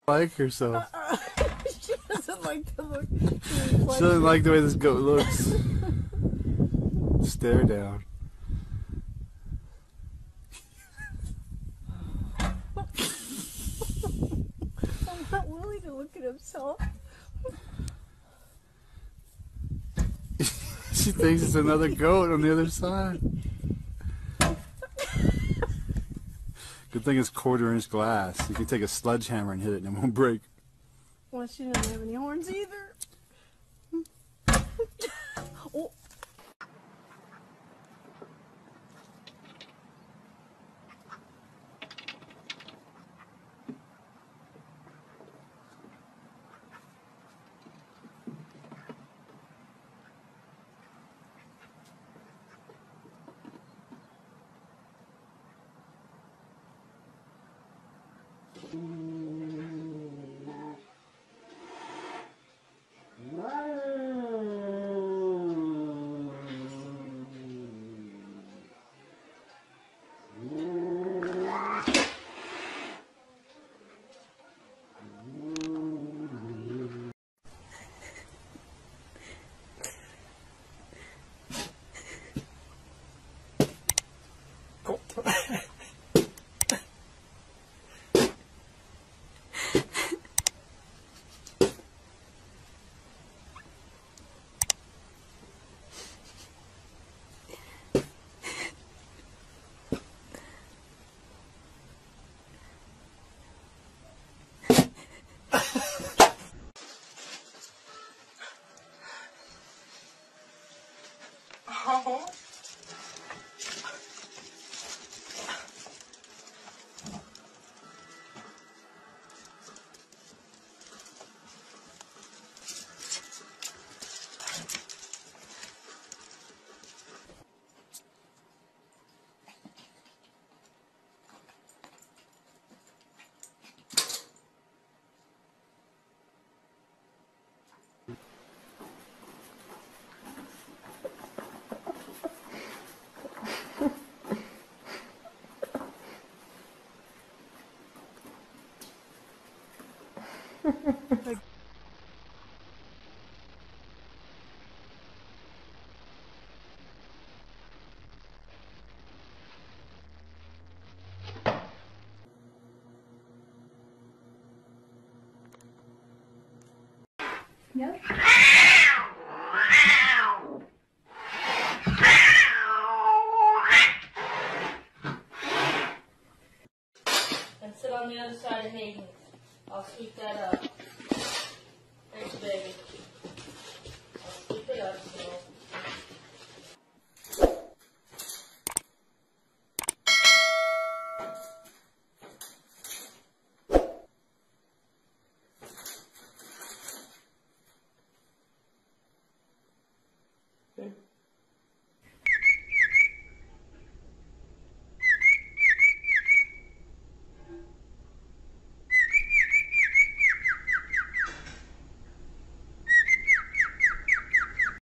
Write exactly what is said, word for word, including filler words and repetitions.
Like herself. Uh, she doesn't like the look. She doesn't like the way this goat looks. Stare down. I'm not willing to look at himself. She thinks it's another goat on the other side. Good thing it's quarter inch glass. You can take a sledgehammer and hit it and it won't break. Well, she doesn't have any horns either. Oh. Oh. Yep. And sit on the other side of Hayden. I'll sweep that up. Thanks, baby. I'll sweep it up, so. Okay.